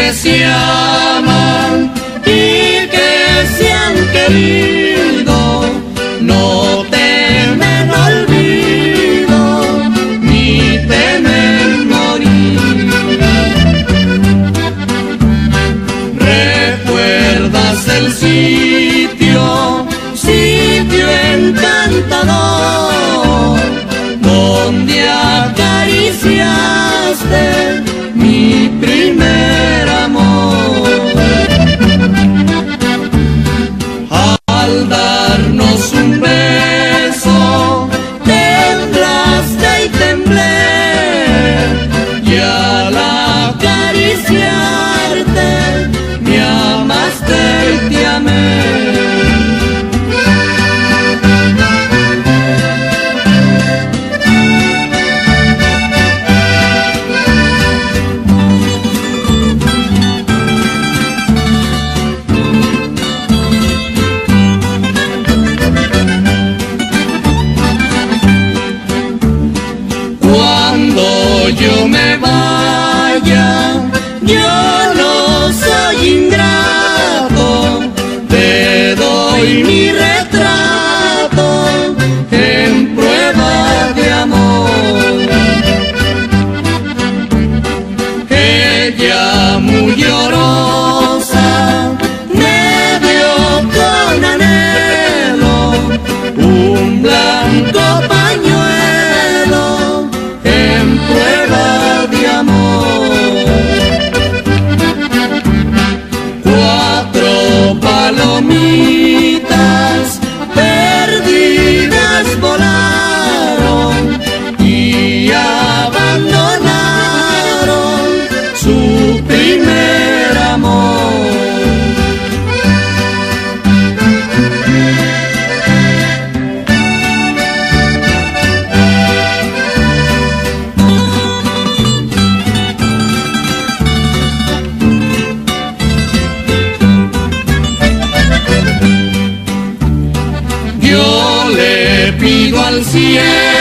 que se aman y que se han querido, no temen olvido ni temen morir. ¿Recuerdas el sitio encantador donde acariciaste mi primer amor? Al darnos un beso temblaste y temblé, y al acariciarte me amaste y te amé. Cuando yo me vaya, yo no soy ingrato, te doy mi retrato en prueba de amor. Ella muy llorosa me dio con anhelo un blanco pañuelo en prueba de amor. 4 palomitas perdidas volaron y abandonaron su primer amor. Yo le pido al cielo